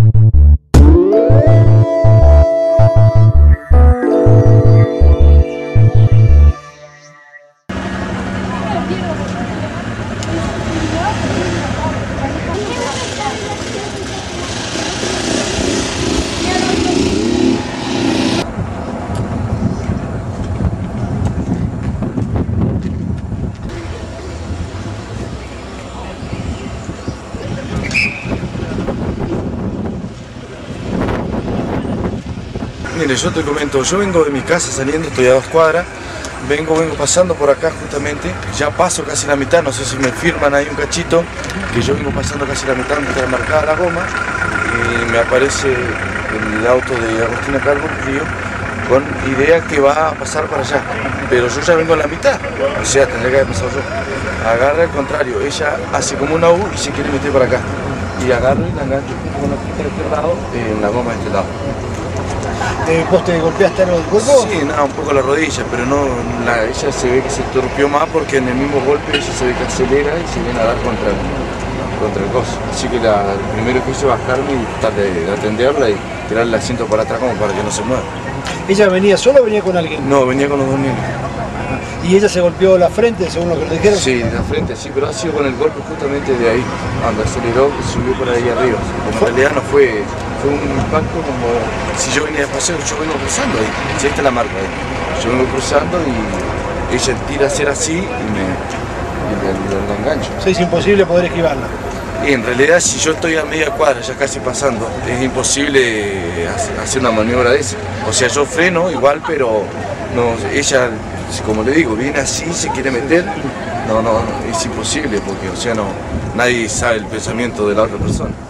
Mire, yo te comento, yo vengo de mi casa saliendo, estoy a 2 cuadras, vengo pasando por acá justamente, ya paso casi la mitad, no sé si me firman ahí un cachito, que yo vengo pasando casi la mitad, me está marcada la goma, y me aparece el auto de Agustina Calvo, Río, con idea que va a pasar para allá, pero yo ya vengo en la mitad, o sea, tendría que haber pasado yo. Agarra al contrario, ella hace como una U y se quiere meter para acá, y agarro y la engancho con la pista de este lado, en la goma de este lado. ¿Vos te golpeaste algo del cuerpo? Sí, nada, un poco la rodilla, pero no, ella se ve que se torpeó más porque en el mismo golpe ella se ve que acelera y se viene a dar contra el coso. Así que lo primero que hice es bajarme y tratar de atenderla y tirarle el asiento para atrás como para que no se mueva. ¿Ella venía sola o venía con alguien? No, venía con los dos niños. ¿Y ella se golpeó la frente, según lo que le dijeron? Sí, la frente, sí, pero ha sido con el golpe justamente de ahí, cuando aceleró y subió por ahí arriba. Como en realidad no fue un impacto como si yo venía de paseo, yo vengo cruzando ahí, sí, ahí está la marca ahí. Yo vengo cruzando y ella tira a hacer así y la engancho. Sí, es imposible poder esquivarla. Y en realidad si yo estoy a media cuadra, ya casi pasando, es imposible hacer una maniobra de esa. O sea, yo freno igual, pero no, ella, como le digo, viene así, se quiere meter, no, es imposible porque, o sea, nadie sabe el pensamiento de la otra persona.